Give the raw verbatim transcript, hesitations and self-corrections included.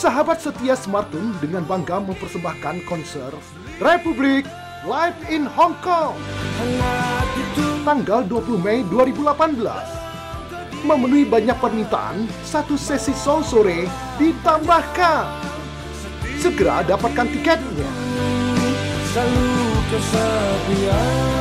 Sahabat setia Smartung dengan bangga mempersembahkan konser Republik Live in Hong Kong tanggal dua puluh Mei dua ribu delapan belas. Memenuhi banyak permintaan, satu sesi show sore ditambahkan. Segera dapatkan tiketnya. Selalu kesepian.